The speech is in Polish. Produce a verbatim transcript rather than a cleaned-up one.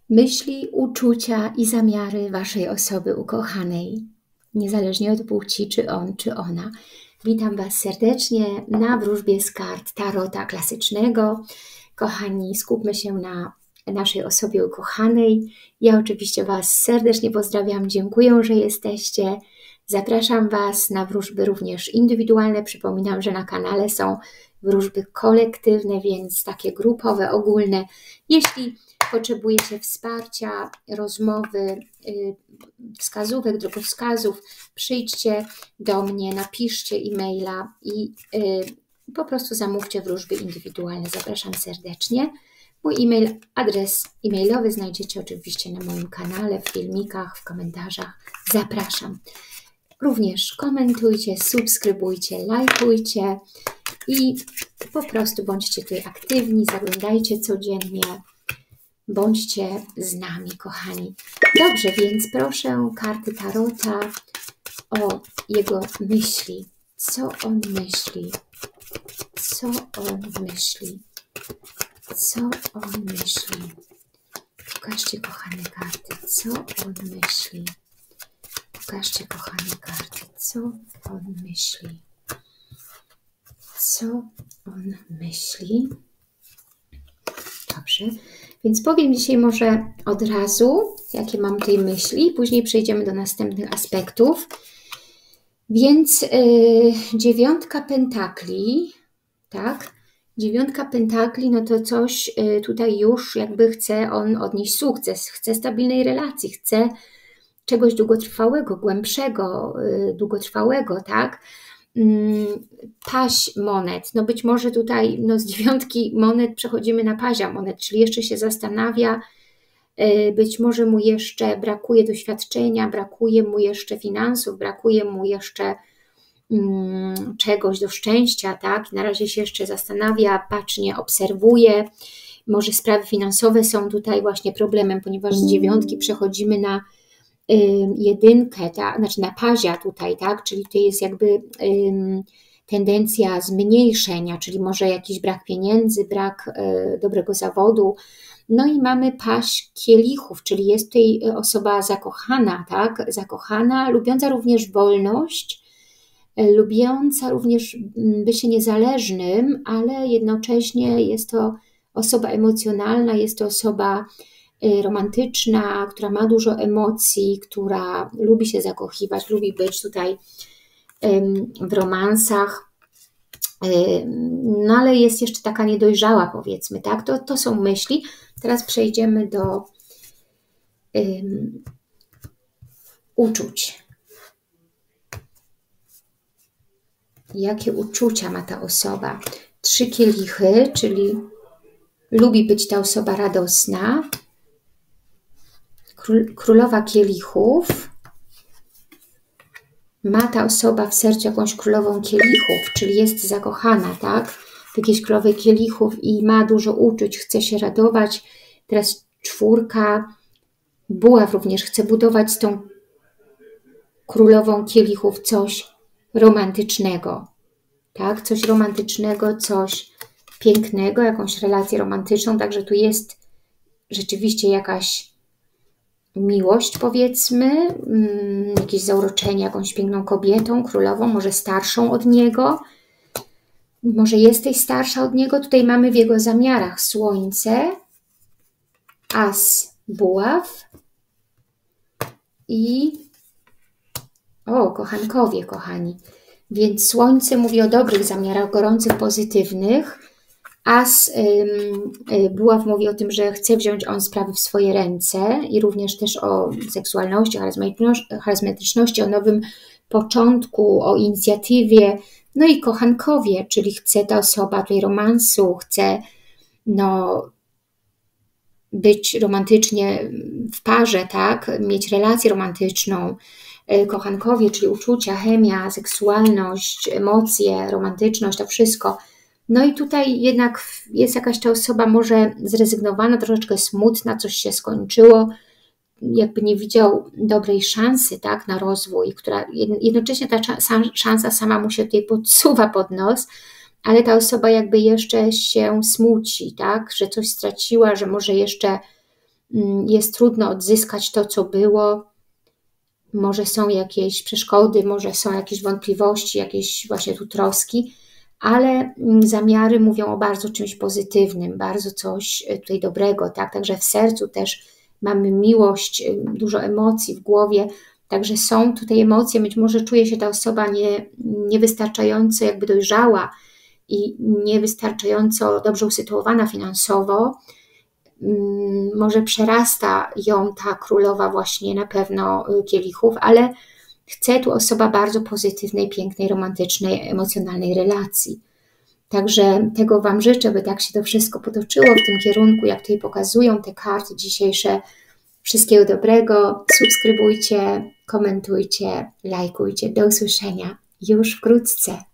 Myśli, uczucia i zamiary Waszej osoby ukochanej, niezależnie od płci, czy on, czy ona. Witam Was serdecznie na wróżbie z kart Tarota klasycznego. Kochani, skupmy się na naszej osobie ukochanej. Ja oczywiście Was serdecznie pozdrawiam, dziękuję, że jesteście. Zapraszam Was na wróżby również indywidualne. Przypominam, że na kanale są wróżby kolektywne, więc takie grupowe, ogólne. Jeśli potrzebujecie wsparcia, rozmowy, wskazówek, drogowskazów, przyjdźcie do mnie, napiszcie e-maila i po prostu zamówcie wróżby indywidualne. Zapraszam serdecznie. Mój e-mail, adres e-mailowy znajdziecie oczywiście na moim kanale, w filmikach, w komentarzach. Zapraszam. Również komentujcie, subskrybujcie, lajkujcie i po prostu bądźcie tutaj aktywni, zaglądajcie codziennie. Bądźcie z nami, kochani. Dobrze, więc proszę karty Tarota o jego myśli. Co on myśli? Co on myśli? Co on myśli? Pokażcie, kochane karty, co on myśli? Pokażcie, kochane karty, co on myśli? Co on myśli? Dobrze, więc powiem dzisiaj może od razu, jakie mam tej myśli, później przejdziemy do następnych aspektów. Więc yy, dziewiątka pentakli, tak? Dziewiątka pentakli, no to coś yy, tutaj już jakby chce on odnieść sukces, chce stabilnej relacji, chce czegoś długotrwałego, głębszego, yy, długotrwałego, tak? Paź monet, no być może tutaj no z dziewiątki monet przechodzimy na pazia monet, czyli jeszcze się zastanawia, być może mu jeszcze brakuje doświadczenia, brakuje mu jeszcze finansów, brakuje mu jeszcze um, czegoś do szczęścia, tak? Na razie się jeszcze zastanawia, bacznie obserwuje, może sprawy finansowe są tutaj właśnie problemem, ponieważ z dziewiątki przechodzimy na jedynkę, ta, znaczy na pazia tutaj, tak, czyli to jest jakby ym, tendencja zmniejszenia, czyli może jakiś brak pieniędzy, brak y, dobrego zawodu. No i mamy paź kielichów, czyli jest tutaj osoba zakochana, tak, zakochana, lubiąca również wolność, y, lubiąca również bycie niezależnym, ale jednocześnie jest to osoba emocjonalna, jest to osoba romantyczna, która ma dużo emocji, która lubi się zakochiwać, lubi być tutaj w romansach, no ale jest jeszcze taka niedojrzała, powiedzmy, tak? To, to są myśli. Teraz przejdziemy do um, uczuć. Jakie uczucia ma ta osoba? Trzy kielichy, czyli lubi być ta osoba radosna. Królowa kielichów. Ma ta osoba w sercu jakąś królową kielichów, czyli jest zakochana, tak? W jakiejś królowej kielichów i ma dużo uczuć, chce się radować. Teraz czwórka. Buław również chce budować z tą królową kielichów coś romantycznego, tak? Coś romantycznego, coś pięknego, jakąś relację romantyczną, także tu jest rzeczywiście jakaś miłość, powiedzmy, jakieś zauroczenie jakąś piękną kobietą, królową, może starszą od niego, może jesteś starsza od niego. Tutaj mamy w jego zamiarach słońce, as buław i o, kochankowie, kochani. Więc słońce mówi o dobrych zamiarach, gorących, pozytywnych. As ym, buław mówi o tym, że chce wziąć on sprawy w swoje ręce i również też o seksualności, charyzmatyczności, o nowym początku, o inicjatywie. No i kochankowie, czyli chce ta osoba tutaj romansu, chce no, być romantycznie w parze, tak, mieć relację romantyczną. Kochankowie, czyli uczucia, chemia, seksualność, emocje, romantyczność, to wszystko. No i tutaj jednak jest jakaś ta osoba może zrezygnowana, troszeczkę smutna, coś się skończyło, jakby nie widział dobrej szansy, tak, na rozwój, która jednocześnie ta szansa sama mu się tutaj podsuwa pod nos, ale ta osoba jakby jeszcze się smuci, tak, że coś straciła, że może jeszcze jest trudno odzyskać to, co było, może są jakieś przeszkody, może są jakieś wątpliwości, jakieś właśnie tu troski, ale zamiary mówią o bardzo czymś pozytywnym, bardzo coś tutaj dobrego, tak? Także w sercu też mamy miłość, dużo emocji w głowie, także są tutaj emocje, być może czuje się ta osoba nie, niewystarczająco jakby dojrzała i niewystarczająco dobrze usytuowana finansowo, może przerasta ją ta królowa właśnie na pewno kielichów, ale chce tu osoba bardzo pozytywnej, pięknej, romantycznej, emocjonalnej relacji. Także tego Wam życzę, by tak się to wszystko potoczyło w tym kierunku, jak tutaj pokazują te karty dzisiejsze. Wszystkiego dobrego, subskrybujcie, komentujcie, lajkujcie. Do usłyszenia już wkrótce.